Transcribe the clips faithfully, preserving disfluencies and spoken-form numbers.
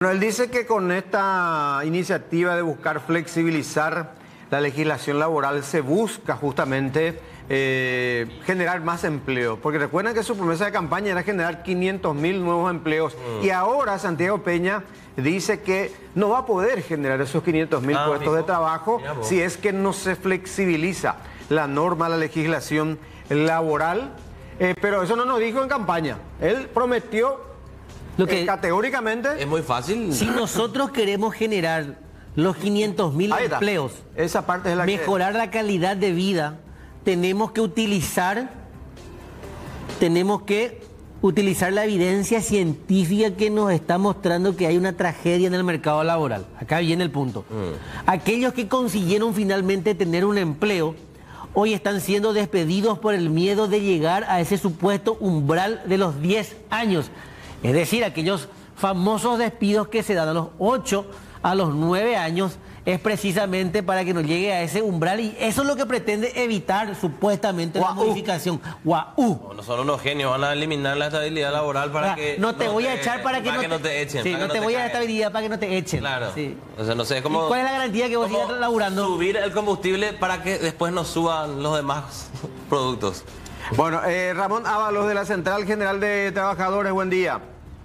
Bueno, él dice que con esta iniciativa de buscar flexibilizar la legislación laboral se busca justamente eh, generar más empleo. Porque recuerden que su promesa de campaña era generar quinientos mil nuevos empleos. Mm. Y ahora Santiago Peña dice que no va a poder generar esos quinientos mil ah, puestos de trabajo si es que no se flexibiliza la norma, la legislación laboral. Eh, pero eso no nos dijo en campaña. Él prometió Lo que eh, categóricamente... Es muy fácil. Si nosotros queremos generar los quinientos mil empleos, esa parte es la mejorar que... la calidad de vida, tenemos que utilizar, tenemos que utilizar la evidencia científica que nos está mostrando que hay una tragedia en el mercado laboral. Acá viene el punto. Mm. Aquellos que consiguieron finalmente tener un empleo, hoy están siendo despedidos por el miedo de llegar a ese supuesto umbral de los diez años. Es decir, aquellos famosos despidos que se dan a los ocho, a los nueve años, es precisamente para que nos llegue a ese umbral, y eso es lo que pretende evitar supuestamente la modificación. Guau. No son unos genios, van a eliminar la estabilidad laboral para Ahora, que... No te no voy te, a echar para que, para no, que te, no te echen. Sí, no, no te, te voy a dar caigan. estabilidad para que no te echen. Claro. Sí. O sea, no sé, es como... ¿Cuál es la garantía que vos sigas laburando? Subir el combustible para que después no suban los demás productos. Bueno, eh, Ramón Ábalos de la Central General de Trabajadores, buen día.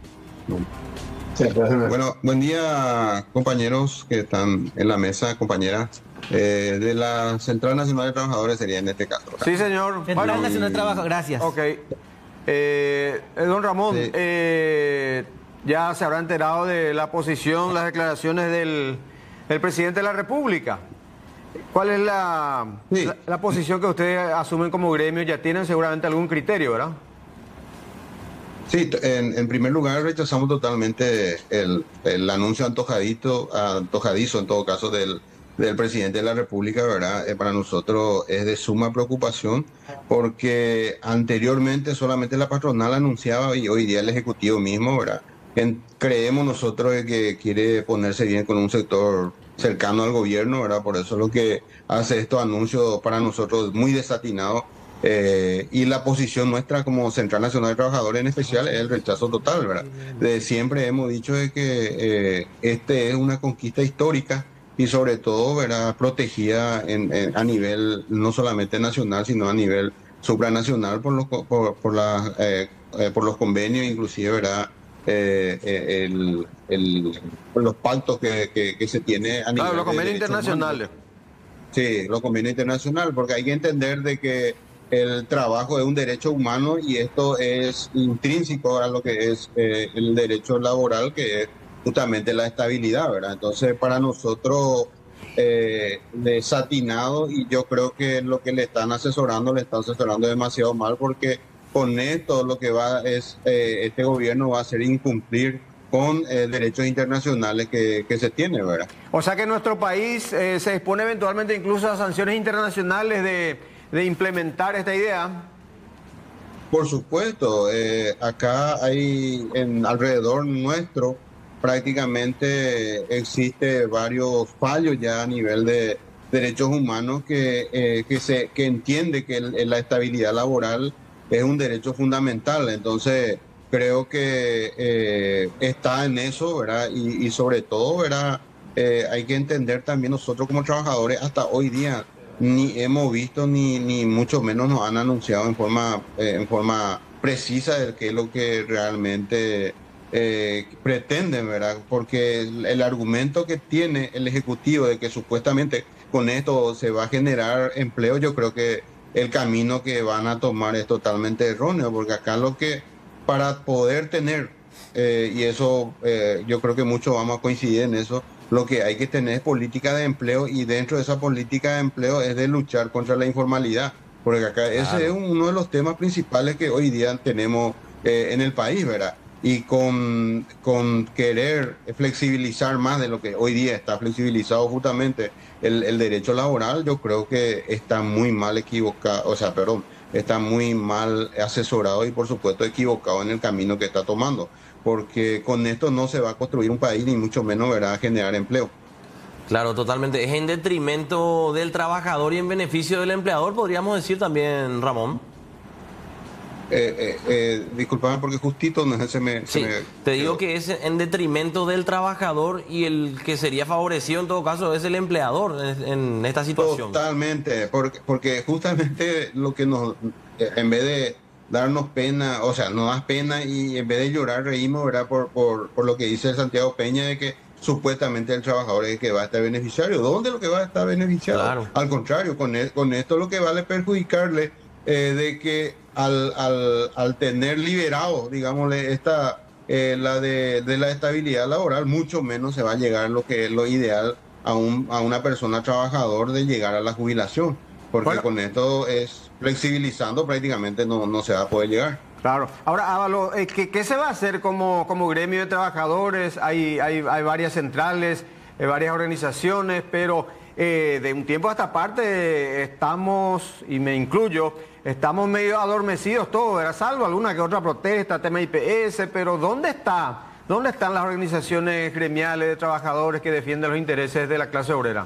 Bueno, buen día, compañeros que están en la mesa, compañeras. Eh, de la Central Nacional de Trabajadores sería en este caso. Sí, señor. Central bueno, Nacional de Trabajadores, gracias. Ok. Eh, don Ramón, sí. eh, ya se habrá enterado de la posición, las declaraciones del, del presidente de la República. ¿Cuál es la, sí. la, la posición que ustedes asumen como gremio? Ya tienen seguramente algún criterio, ¿verdad? Sí, en, en primer lugar rechazamos totalmente el, el anuncio antojadito, antojadizo en todo caso del, del presidente de la República, ¿verdad? Eh, para nosotros es de suma preocupación porque anteriormente solamente la patronal anunciaba y hoy día el Ejecutivo mismo, ¿verdad? En, creemos nosotros que quiere ponerse bien con un sector cercano al gobierno, ¿verdad? Por eso es lo que hace estos anuncios para nosotros muy desatinados. Eh, y la posición nuestra como Central Nacional de Trabajadores en especial es el rechazo total, ¿verdad? De siempre hemos dicho de que eh, este es una conquista histórica y sobre todo, ¿verdad?, protegida en, en, a nivel no solamente nacional, sino a nivel supranacional por los, por, por la, eh, eh, por los convenios, inclusive, ¿verdad?, eh, eh, el, el, por los pactos que, que, que se tiene a nivel claro, los convenios de internacionales. Sí, los convenios internacionales, porque hay que entender de que el trabajo es un derecho humano y esto es intrínseco a lo que es eh, el derecho laboral, que es justamente la estabilidad, ¿verdad? Entonces, para nosotros, eh, desatinado, y yo creo que lo que le están asesorando, le están asesorando demasiado mal, porque con esto lo que va es, eh, este gobierno va a hacer incumplir con eh, derechos internacionales que, que se tiene, ¿verdad? O sea que nuestro país eh, se expone eventualmente incluso a sanciones internacionales de... de implementar esta idea. Por supuesto, eh, acá hay en alrededor nuestro prácticamente existe varios fallos ya a nivel de derechos humanos que, eh, que se que entiende que el, la estabilidad laboral es un derecho fundamental. Entonces creo que eh, está en eso, ¿verdad? Y, y sobre todo, ¿verdad? Eh, hay que entender también nosotros como trabajadores hasta hoy día ni hemos visto ni, ni mucho menos nos han anunciado en forma, eh, en forma precisa de qué es lo que realmente eh, pretenden, ¿verdad? Porque el, el argumento que tiene el Ejecutivo de que supuestamente con esto se va a generar empleo, yo creo que el camino que van a tomar es totalmente erróneo, porque acá lo que para poder tener, eh, y eso eh, yo creo que muchos vamos a coincidir en eso, lo que hay que tener es política de empleo, y dentro de esa política de empleo es de luchar contra la informalidad, porque acá claro. ese es uno de los temas principales que hoy día tenemos eh, en el país, ¿verdad? Y con, con querer flexibilizar más de lo que hoy día está flexibilizado justamente el, el derecho laboral, yo creo que está muy mal equivocado, o sea, perdón, está muy mal asesorado y por supuesto equivocado en el camino que está tomando, porque con esto no se va a construir un país ni mucho menos, ¿verdad?, generar empleo. Claro, totalmente. Es en detrimento del trabajador y en beneficio del empleador, podríamos decir también, Ramón. Eh, eh, eh, disculpame porque justito no, se me... se Sí, me te digo quedó. que es en detrimento del trabajador y el que sería favorecido en todo caso es el empleador en, en esta situación. Totalmente, porque, porque justamente lo que nos, eh, en vez de darnos pena, o sea, nos da pena y en vez de llorar reímos, ¿verdad? Por, por, por lo que dice Santiago Peña de que supuestamente el trabajador es el que va a estar beneficiario. ¿Dónde lo que va a estar beneficiado? Claro. Al contrario, con, e- con esto lo que vale perjudicarle eh, de que al, al, al tener liberado, digámosle, esta, eh, la de, de la estabilidad laboral, mucho menos se va a llegar a lo que es lo ideal a, un, a una persona trabajador de llegar a la jubilación, porque Bueno. con esto es flexibilizando prácticamente no, no se va a poder llegar. Claro. Ahora, Ávalo, eh, ¿qué, qué se va a hacer como, como gremio de trabajadores? Hay, hay, hay varias centrales, eh, varias organizaciones, pero eh, de un tiempo a esta parte eh, estamos, y me incluyo, estamos medio adormecidos todos, ¿verdad? Salvo alguna que otra protesta, tema I P S, pero ¿dónde está? ¿Dónde están las organizaciones gremiales de trabajadores que defienden los intereses de la clase obrera?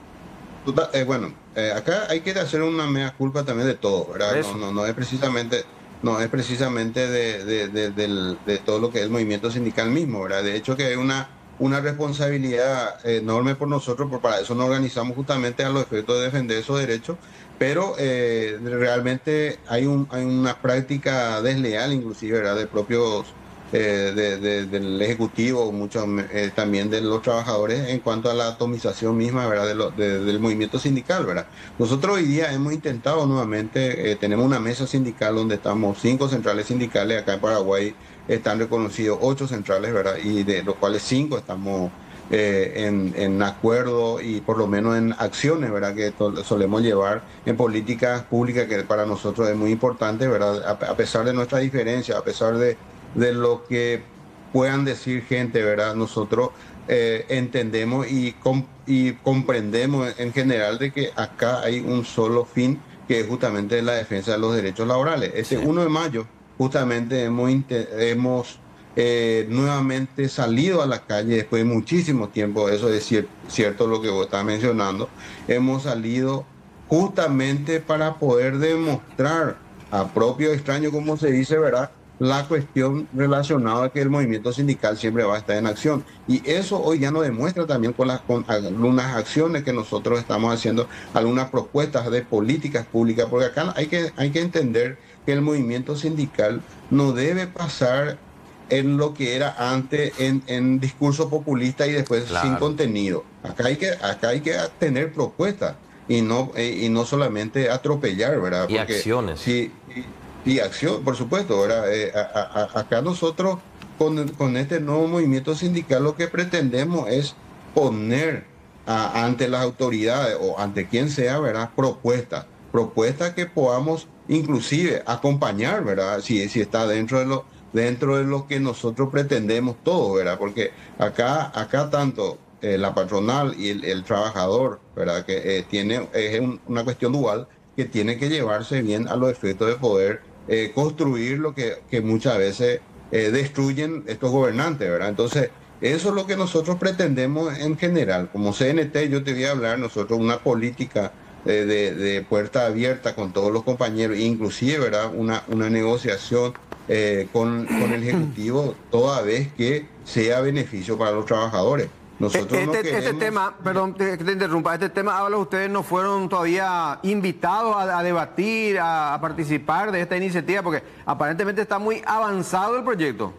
Total, eh, bueno, eh, acá hay que hacer una mea culpa también de todo, ¿verdad? Eso. No, no, no es precisamente, no es precisamente de, de, de, del- de todo lo que es el movimiento sindical mismo, ¿verdad? De hecho que hay una, una responsabilidad enorme por nosotros, por para eso nos organizamos justamente a los efectos de defender esos derechos, pero eh, realmente hay, un, hay una práctica desleal inclusive, ¿verdad? De propios eh, de- de- del Ejecutivo, mucho, eh, también de los trabajadores en cuanto a la atomización misma, ¿verdad? De lo- de- del movimiento sindical, ¿verdad? Nosotros hoy día hemos intentado nuevamente, eh, tenemos una mesa sindical donde estamos cinco centrales sindicales, acá en Paraguay están reconocidos ocho centrales, ¿verdad? Y de los cuales cinco estamos eh, en, en acuerdo y por lo menos en acciones, ¿verdad? Que to- solemos llevar en políticas públicas que para nosotros es muy importante, ¿verdad? A, a pesar de nuestra diferencia, a pesar de, de lo que puedan decir gente, ¿verdad? Nosotros eh, entendemos y, com- y comprendemos en general de que acá hay un solo fin, que es justamente la defensa de los derechos laborales. Este Sí. uno de mayo, justamente hemos, inte- hemos eh, nuevamente salido a la calle después de muchísimo tiempo, eso es cier- cierto lo que vos estás mencionando, hemos salido justamente para poder demostrar a propio extraño, como se dice, ¿verdad? La cuestión relacionada a que el movimiento sindical siempre va a estar en acción. Y eso hoy ya nos demuestra también con, las, con algunas acciones que nosotros estamos haciendo, algunas propuestas de políticas públicas, porque acá hay que, hay que entender que el movimiento sindical no debe pasar en lo que era antes en, en discurso populista y después Claro. sin contenido. Acá hay que, acá hay que tener propuestas y no, eh, y no solamente atropellar, ¿verdad? Y acciones. Sí, y, y acción, por supuesto, ¿verdad? Eh, a- a- a- acá nosotros con, con este nuevo movimiento sindical lo que pretendemos es poner a- ante las autoridades o ante quien sea, ¿verdad? Propuestas, propuestas que podamos inclusive acompañar, ¿verdad? Si, si está dentro de lo dentro de lo que nosotros pretendemos todo, ¿verdad? Porque acá, acá tanto eh, la patronal y el, el trabajador, ¿verdad? Que eh, tiene, es un- una cuestión dual que tiene que llevarse bien a los efectos de poder eh, construir lo que, que muchas veces eh, destruyen estos gobernantes, ¿verdad? Entonces, eso es lo que nosotros pretendemos en general. Como C N T, yo te voy a hablar, nosotros una política eh, de, de puerta abierta con todos los compañeros, inclusive, ¿verdad? Una, una negociación eh, con, con el Ejecutivo toda vez que sea beneficio para los trabajadores. Nosotros Este, no este queremos... tema, perdón te, que te interrumpa, este tema, Ábalos, ustedes no fueron todavía invitados a, a debatir, a, a participar de esta iniciativa, porque aparentemente está muy avanzado el proyecto.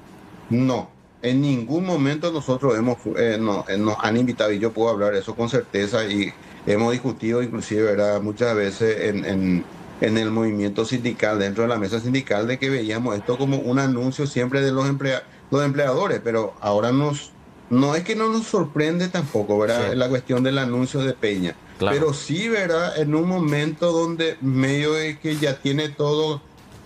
No, en ningún momento nosotros hemos, eh, no, eh, nos han invitado, y yo puedo hablar eso con certeza, y hemos discutido inclusive, ¿verdad? Muchas veces en, en, en el movimiento sindical, dentro de la mesa sindical, de que veíamos esto como un anuncio siempre de los, emplea, los empleadores, pero ahora nos, no es que no nos sorprende tampoco, ¿verdad? Sí. La cuestión del anuncio de Peña, Claro. pero sí, ¿verdad? En un momento donde medio de que ya tiene todo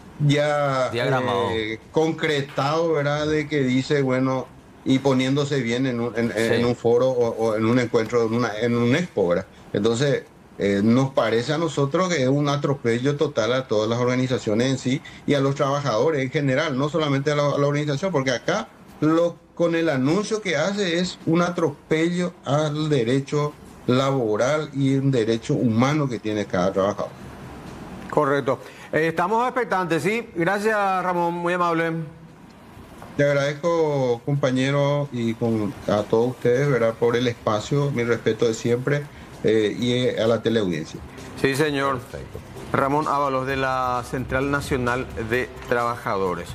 ya Diagramado. eh, concretado, ¿verdad? De que dice, bueno, y poniéndose bien en un, en, Sí. en un foro o, o en un encuentro, en, una, en un expo, ¿verdad? Entonces, eh, nos parece a nosotros que es un atropello total a todas las organizaciones en sí y a los trabajadores en general, no solamente a la, a la organización, porque acá lo, con el anuncio que hace es un atropello al derecho laboral y un derecho humano que tiene cada trabajador. Correcto. Eh, estamos expectantes, ¿sí? Gracias, Ramón, muy amable. Te agradezco, compañero, y con, a todos ustedes, ¿verdad?, por el espacio, mi respeto de siempre, eh, y a la teleaudiencia. Sí, señor. Perfecto. Ramón Ábalos, de la Central Nacional de Trabajadores.